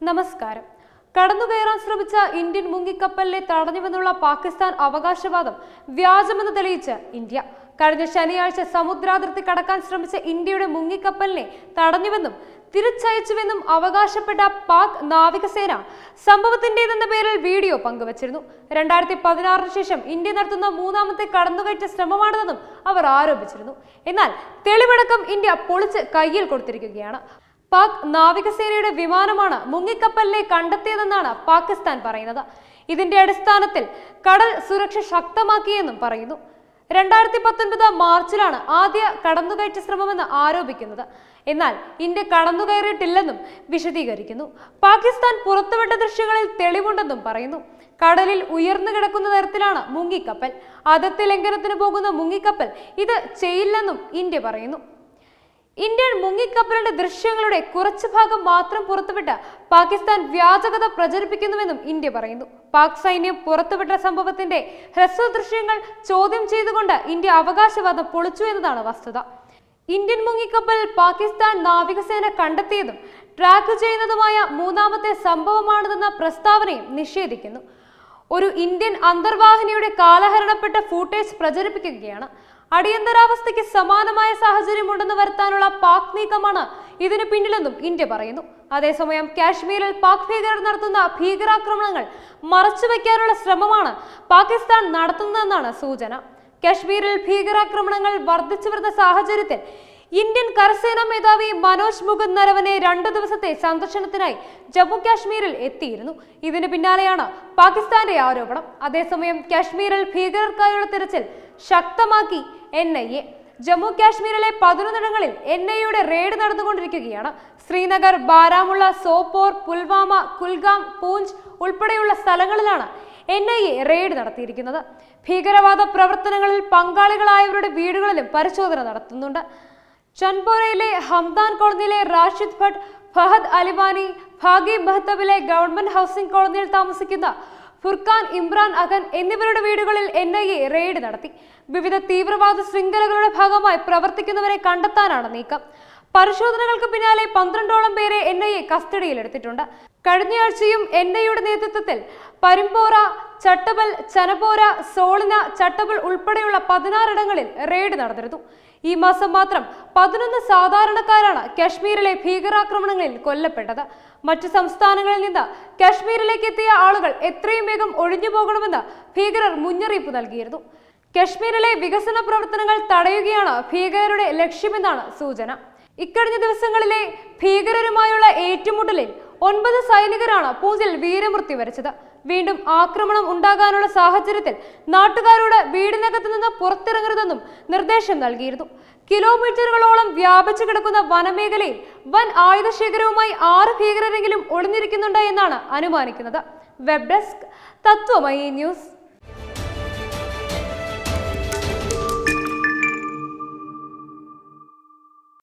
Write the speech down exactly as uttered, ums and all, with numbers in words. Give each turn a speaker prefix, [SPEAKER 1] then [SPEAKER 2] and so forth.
[SPEAKER 1] നമസ്കാരം. കടന്നുകയറാൻ ശ്രമിച്ച ഇന്ത്യൻ മുങ്ങിക്കപ്പലിനെ തടഞ്ഞുവെന്നുള്ള പാകിസ്ഥാൻ അവകാശവാദം വ്യാജമെന്ന് തെളിയിച്ച് ഇന്ത്യ. കഴിഞ്ഞ ശനിയാഴ്ച സമുദ്രാതിർത്തി കടക്കാൻ ശ്രമിച്ച ഇന്ത്യയുടെ മുങ്ങിക്കപ്പലിനെ തടഞ്ഞുവെന്നും തിരിച്ചയച്ചുവെന്നും അവകാശപ്പെട്ട പാക് നാവികസേന സംഭവത്തിന്റേതെന്ന പേരിൽ വീഡിയോ പങ്കുവച്ചിരുന്നു. രണ്ടായിരത്തി പതിനാറിന് ശേഷം ഇന്ത്യ നടത്തുന്ന മൂന്നാമത്തെ കടന്നുകയറ്റ ശ്രമമാണിതെന്നും അവർ ആരോപിച്ചിരുന്നു. എന്നാൽ തെളിവടക്കം ഇന്ത്യ പൊളിച്ച് കയ്യിൽ കൊടുത്തിരിക്കുകയാണ്. പാക് നാവികസേനയുടെ വിമാനമാണ് മുങ്ങിക്കപ്പലിനെ കണ്ടെത്തിയതെന്നാണ് പാകിസ്ഥാൻ പറയുന്നത്. ഇതിന്റെ അടിസ്ഥാനത്തിൽ കടൽ സുരക്ഷ ശക്തമാക്കിയെന്നും പറയുന്നു. രണ്ടായിരത്തി പത്തൊൻപത് മാർച്ചിലാണ് ആദ്യ കടന്നുകയറ്റ ശ്രമമെന്ന് ആരോപിക്കുന്നത്. എന്നാൽ ഇന്ത്യ കടന്നുകയറിയിട്ടില്ലെന്നും വിശദീകരിക്കുന്നു. പാകിസ്ഥാൻ പുറത്തുവിട്ട ദൃശ്യങ്ങളിൽ തെളിവുണ്ടെന്നും പറയുന്നു. കടലിൽ ഉയർന്നു കിടക്കുന്ന തരത്തിലാണ് മുങ്ങിക്കപ്പൽ. അതിർത്തി ലംഘനത്തിന് പോകുന്ന മുങ്ങിക്കപ്പൽ ഇത് ചെയ്യില്ലെന്നും ഇന്ത്യ പറയുന്നു. ഇന്ത്യൻ മുങ്ങിക്കപ്പലിന്റെ ദൃശ്യങ്ങളുടെ കുറച്ചു ഭാഗം മാത്രം പുറത്തുവിട്ട് പാകിസ്ഥാൻ വ്യാജകഥ പ്രചരിപ്പിക്കുന്നുവെന്നും ഇന്ത്യ പറയുന്നു. പാക് സൈന്യം പുറത്തുവിട്ട സംഭവത്തിന്റെ ഹ്രസ്വ ദൃശ്യങ്ങൾ ചോദ്യം ചെയ്തുകൊണ്ട് ഇന്ത്യ അവകാശവാദം പൊളിച്ചു എന്നതാണ് വസ്തുത. ഇന്ത്യൻ മുങ്ങിക്കപ്പൽ പാകിസ്ഥാൻ നാവികസേന കണ്ടെത്തിയതും ട്രാക്ക് ചെയ്യുന്നതുമായ മൂന്നാമത്തെ സംഭവമാണിതെന്ന പ്രസ്താവനയും നിഷേധിക്കുന്നു. ഒരു ഇന്ത്യൻ അന്തർവാഹിനിയുടെ കാലഹരണപ്പെട്ട ഫൂട്ടേജ് പ്രചരിപ്പിക്കുകയാണ്. അടിയന്തരാവസ്ഥയ്ക്ക് സമാനമായ സാഹചര്യമുണ്ടെന്ന് വരുത്താനുള്ള പാക് നീക്കമാണ് ഇതിനു പിന്നിലെന്നും ഇന്ത്യ പറയുന്നു. അതേസമയം കാശ്മീരിൽ പാക് ഭീകരർ നടത്തുന്ന ഭീകരാക്രമണങ്ങൾ മറച്ചുവെക്കാനുള്ള ശ്രമമാണ് പാകിസ്ഥാൻ നടത്തുന്നതെന്നാണ് സൂചന. കാശ്മീരിൽ ഭീകരാക്രമണങ്ങൾ വർദ്ധിച്ചു വരുന്ന സാഹചര്യത്തിൽ ഇന്ത്യൻ കരസേനാ മേധാവി മനോജ് മുകുന്ദ് നരവനെ രണ്ടു ദിവസത്തെ സന്ദർശനത്തിനായി ജമ്മു കാശ്മീരിൽ എത്തിയിരുന്നു. ഇതിന് പിന്നാലെയാണ് പാകിസ്ഥാന്റെ ആരോപണം. അതേസമയം കാശ്മീരിൽ ഭീകരർക്കായുള്ള തിരച്ചിൽ ശക്തമാക്കി എൻ ഐ എ. ജമ്മു കാശ്മീരിലെ പതിനൊന്നിടങ്ങളിൽ എൻ ഐ എയുടെ റെയ്ഡ് നടന്നുകൊണ്ടിരിക്കുകയാണ്. ശ്രീനഗർ, ബാരാമുള്ള, സോപ്പോർ, പുൽവാമ, കുൽഗാം, പൂഞ്ച് ഉൾപ്പെടെയുള്ള സ്ഥലങ്ങളിലാണ് എൻ ഐ എ റെയ്ഡ് നടത്തിയിരിക്കുന്നത്. ഭീകരവാദ പ്രവർത്തനങ്ങളിൽ പങ്കാളികളായവരുടെ വീടുകളിലും പരിശോധന നടത്തുന്നുണ്ട്. ചൻപോരയിലെ ഹംദാൻ കോളനിയിലെ റാഷിദ് ഭട്ട്, ഫഹദ് അലിവാനി, ഭാഗി മഹ്തബിലെ ഗവൺമെന്റ് ഹൗസിംഗ് കോളനിയിൽ താമസിക്കുന്ന ഫുർഖാൻ, ഇമ്രാൻ അഖൻ എന്നിവരുടെ വീടുകളിൽ എൻ ഐ എ റെയ്ഡ് നടത്തി. വിവിധ തീവ്രവാദ ശൃംഖലകളുടെ ഭാഗമായി പ്രവർത്തിക്കുന്നവരെ കണ്ടെത്താനാണ് നീക്കം. പരിശോധനകൾക്ക് പിന്നാലെ പന്ത്രണ്ടോളം പേരെ എൻ ഐ എ കസ്റ്റഡിയിലെടുത്തിട്ടുണ്ട്. കഴിഞ്ഞയാഴ്ചയും എൻ ഐ എയുടെ നേതൃത്വത്തിൽ പരിമ്പോറ, ചട്ടബൽ, ചനപോര, സോളിന, ചട്ടബൽ ഉൾപ്പെടെയുള്ള പതിനാറിടങ്ങളിൽ റെയ്ഡ് നടന്നിരുന്നു. ഈ മാസം മാത്രം പതിനൊന്ന് സാധാരണക്കാരാണ് കാശ്മീരിലെ ഭീകരാക്രമണങ്ങളിൽ കൊല്ലപ്പെട്ടത്. മറ്റു സംസ്ഥാനങ്ങളിൽ നിന്ന് കാശ്മീരിലേക്ക് എത്തിയ ആളുകൾ എത്രയും വേഗം ഒഴിഞ്ഞു പോകണമെന്ന് ഭീകരർ മുന്നറിയിപ്പ് നൽകിയിരുന്നു. കാശ്മീരിലെ വികസന പ്രവർത്തനങ്ങൾ തടയുകയാണ് ഭീകരരുടെ ലക്ഷ്യമെന്നാണ് സൂചന. ഇക്കഴിഞ്ഞ ദിവസങ്ങളിലെ ഭീകരരുമായുള്ള ഏറ്റുമുട്ടലിൽ ഒൻപത് സൈനികരാണ് പൂഞ്ചിൽ വീരമൃത്യു വരിച്ചത്. വീണ്ടും ആക്രമണം ഉണ്ടാകാനുള്ള സാഹചര്യത്തിൽ നാട്ടുകാരോട് വീടിനകത്ത് നിന്ന് പുറത്തിറങ്ങരുതെന്നും നിർദ്ദേശം നൽകിയിരുന്നു. കിലോമീറ്ററുകളോളം വ്യാപിച്ചു കിടക്കുന്ന വനമേഖലയിൽ വൻ ആയുധശേഖരവുമായി ആറ് ഭീകരരെങ്കിലും ഒളിഞ്ഞിരിക്കുന്നുണ്ട് എന്നാണ് അനുമാനിക്കുന്നത്. Web desk, Tattvamayi news.